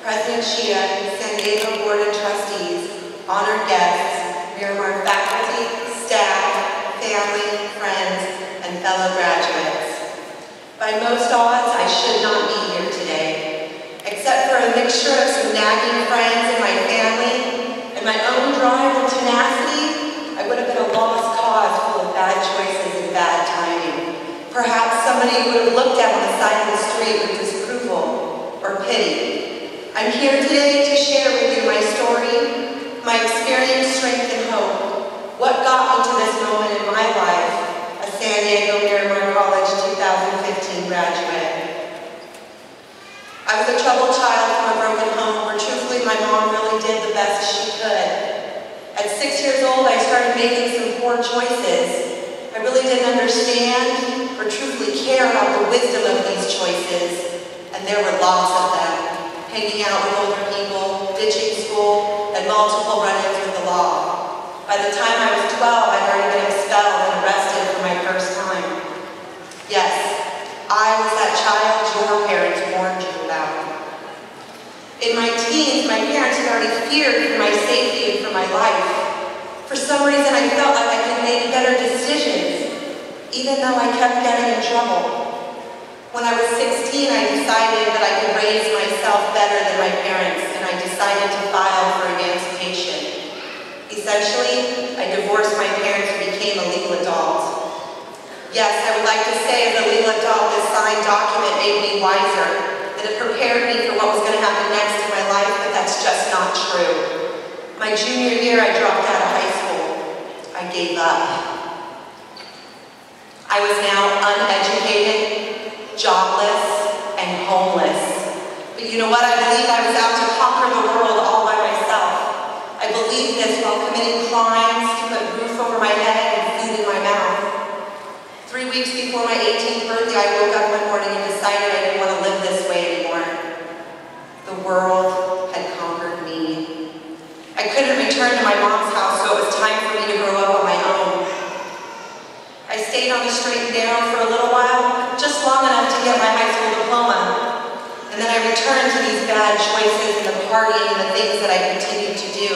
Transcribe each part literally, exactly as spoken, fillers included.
President Shia, San Diego Board of Trustees, honored guests, Miramar faculty, staff, family, friends, and fellow graduates. By most odds, I should not be here today, except for a mixture of some nagging friends in my family and my own drive and tenacity. I would have been a lost cause full of bad choices and bad timing. Perhaps somebody would have looked at on the side of the street with disapproval or pity. I'm here today to share with you my story, my experience, strength, and hope. What got me to this moment in my life, a San Diego Miramar College two thousand fifteen graduate. I was a troubled child from a broken home where truthfully my mom really did the best she could. At six years old, I started making some poor choices. I really didn't understand or truthfully care about the wisdom of these choices, and there were lots of them. Hanging out with older people, ditching school, and multiple run-ins with the law. By the time I was twelve, I'd already been expelled and arrested for my first time. Yes, I was that child your parents warned you about. In my teens, my parents had already feared for my safety and for my life. For some reason, I felt like I could make better decisions, even though I kept getting in trouble. When I was sixteen, I decided that I could raise myself better than my parents, and I decided to file for emancipation. Essentially, I divorced my parents and became a legal adult. Yes, I would like to say as a legal adult, this signed document made me wiser, and it prepared me for what was going to happen next in my life, but that's just not true. My junior year, I dropped out of high school. I gave up. I was now uneducated, jobless, and homeless. But you know what? I believed I was out to conquer the world all by myself. I believed this while committing crimes to put a roof over my head and food in my mouth. Three weeks before my eighteenth birthday, I woke up one morning and decided I didn't want to live this way anymore. The world had conquered me. I couldn't return to my mom's house, so it was time for me to grow up on my own. I stayed on the straight and narrow for a little while, just long enough to get my high school diploma. And then I returned to these bad choices and the partying and the things that I continued to do.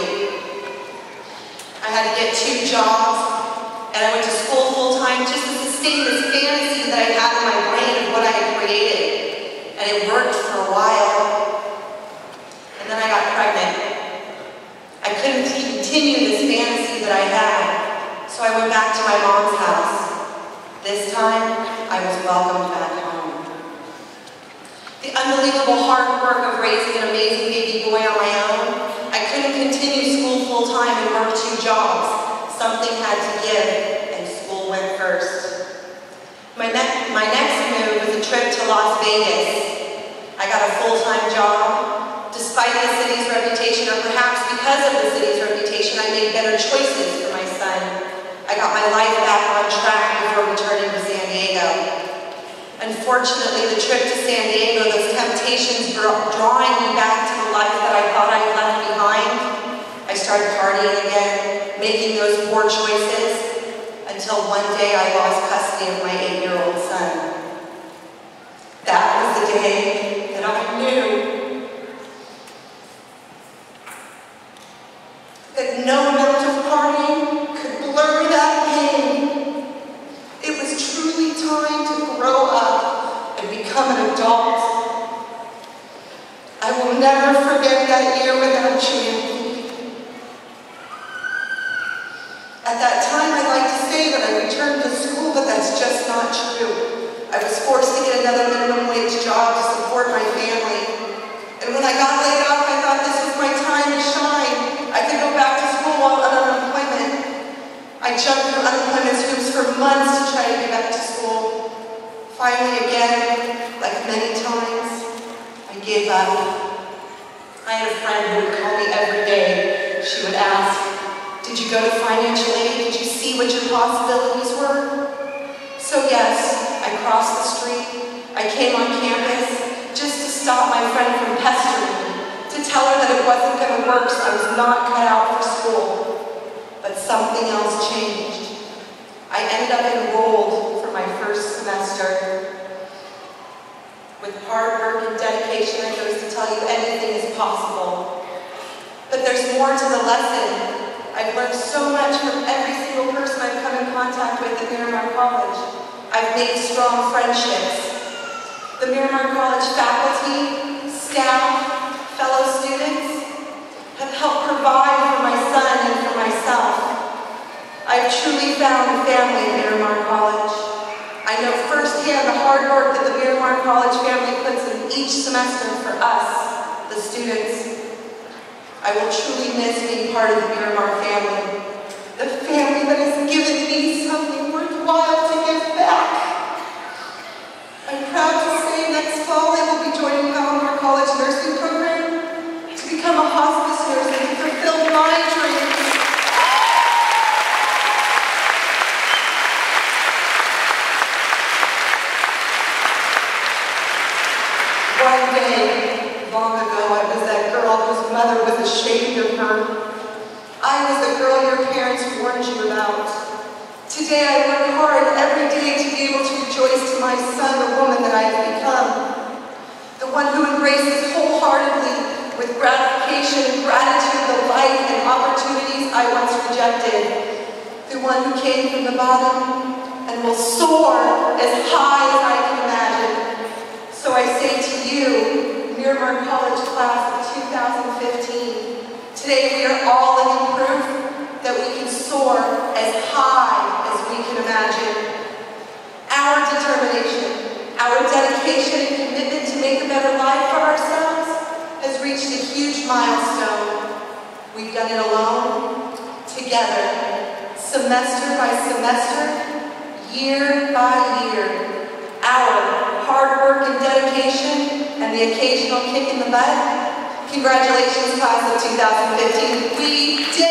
I had to get two jobs, and I went to school full-time just to sustain this fantasy that I had in my brain of what I had created. And it worked for a while. And then I got pregnant. I couldn't continue this fantasy that I had, so I went back to my mom's house. This time, I was welcomed back home. The unbelievable hard work of raising an amazing baby boy on my own, I couldn't continue school full-time and work two jobs. Something had to give, and school went first. My, ne my next move was a trip to Las Vegas. I got a full-time job. Despite the city's reputation, or perhaps because of the city's reputation, I made better choices for my son. I got my life back on track before returning to San Diego. Unfortunately, the trip to San Diego, those temptations were drawing me back to the life that I thought I had left behind. I started partying again, making those poor choices, until one day I lost custody of my eight-year-old son. That was the day that I knew that no amount of partying could blur that pain. It was truly time to grow up and become an adult. I will never forget that year without you. At that time, I'd like to say that I returned to school, but that's just not true. I was forced to get another minimum wage job to support my family. And when I got laid off, I thought this was my time to shine. I could go back to school while on unemployment. I jumped through unemployment hoops for months to try to get back to school. Finally, again, like many times, I gave up. I had a friend who would call me every day. She would ask, "Did you go to financial aid? Did you see what your possibilities were?" So yes, I crossed the street. I came on campus just to stop my friend from pestering me, to tell her that it wasn't going to work, so I was not cut out for school. But something else changed. I ended up enrolled for my first semester. With hard work and dedication that goes to tell you anything is possible. But there's more to the lesson. I've learned so much from every single person I've come in contact with at Miramar College. I've made strong friendships. The Miramar College faculty, staff, fellow students have helped provide for my son and for myself. I've truly found a family at Miramar College. I know firsthand the hard work that the Miramar College family puts in each semester for us, the students. I will truly miss being part of the Miramar family, the family that has given me something worthwhile to give back. I'm proud to say next fall I will be joining Palomar College nursing program to become a hospice nurse and to fulfill my dreams. One day, long ago, I was that girl whose mother was ashamed of her. I was the girl your parents warned you about. Today, I work hard every day to be able to rejoice to my son the woman that I have become. The one who embraces wholeheartedly, with gratification and gratitude, the life and opportunities I once rejected. The one who came from the bottom and will soar as high as I can imagine. So I say to you, Miramar College class of two thousand fifteen, today we are all living proof that we can soar as high as we can imagine. Our determination, our dedication and commitment to make a better life for ourselves has reached a huge milestone. We've done it alone, together, semester by semester, year by year. Our hard work and dedication and the occasional kick in the butt. Congratulations, class of two thousand fifteen. We did